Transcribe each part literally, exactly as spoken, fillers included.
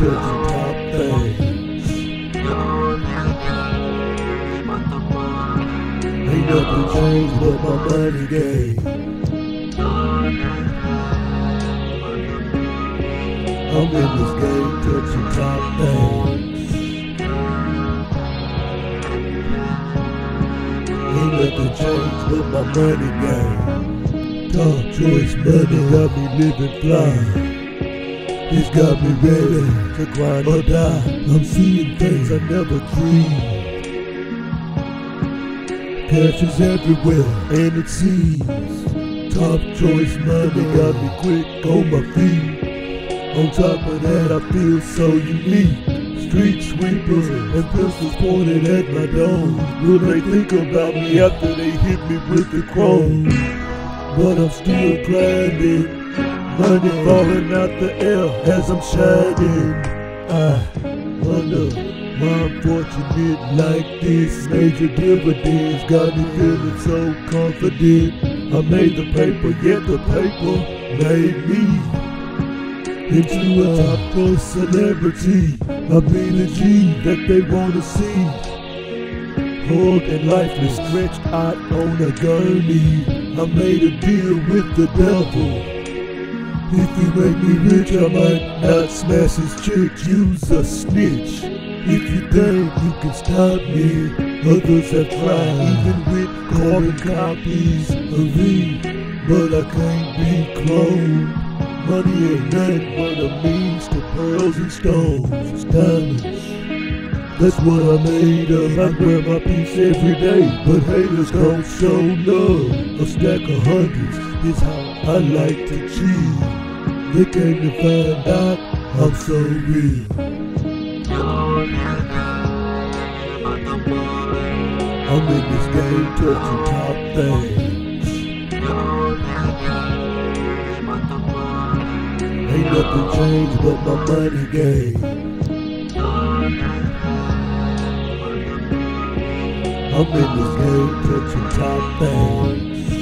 touching top things. Ain't nothing changed but my money game. I'm in this game touching top things. Ain't nothing changed but my money game. Top choice money got me living fly. It's got me ready to grind or die. I'm seeing things I never dreamed. Cash is everywhere and it seems. Top choice money got me quick on my feet. On top of that I feel so unique. Street sweepers and pistols pointed at my dome. Will they think about me after they hit me with the chrome? But I'm still grinding. Money falling out the air as I'm shining. I wonder why I'm fortunate like this. Major dividends got me feeling so confident. I made the paper, yet the paper made me into a top choice celebrity. I've been a G that they wanna see. Hugged and lifeless, stretched out on a gurney. I made a deal with the devil. If you make me rich, I might not smash his chick. Use a snitch. If you think you can stop me, others have tried, even with carbon copies of me. But I can't be cloned. Money ain't nothing but a means to pearls and stones, diamonds. That's what I made of. I wear my piece every day, but haters don't show love. A stack of hundreds is how I like to cheat. They came to find out I'm so real. I'm in this game touching top things. Ain't nothing changed but my money game. I'm in this game touching top things.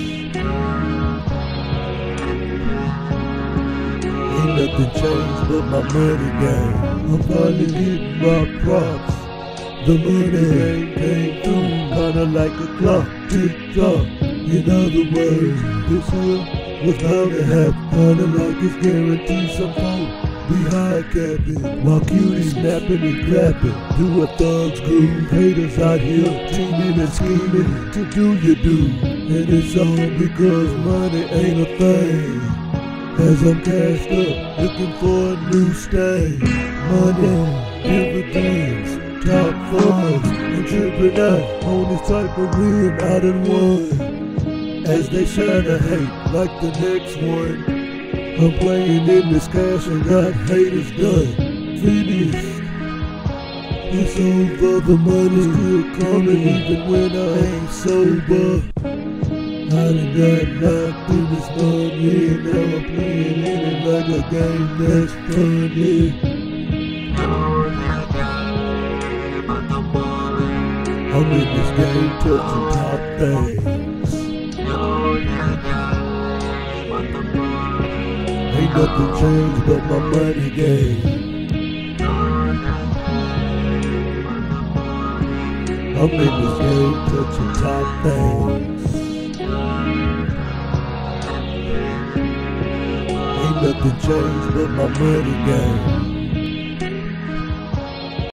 Ain't nothing changed but my money game. I'm finally getting my props. The money game came through, kinda like a clock, tick tock. In other words, this here was bound to happen, kinda like it's guaranteed some folk be high capping, while cuties snapping and clapping. Do a thug's groove, haters out here teaming and scheming to do your do. And it's all because money ain't a thing. As I'm cashed up, looking for a new stay. Money, dividends, top funds, and tripping out on this type of win I done won. As they shine to hate like the next one, I'm playing in this cash and got haters done. Finished. It's over, the money's still coming even when I ain't sober. I done got locked in this money and now I'm playing in it like a game that's funny. I'm in this game touching top things. Ain't nothing changed but my money game. I'm in this game touching top things. Ain't nothing changed but my money game.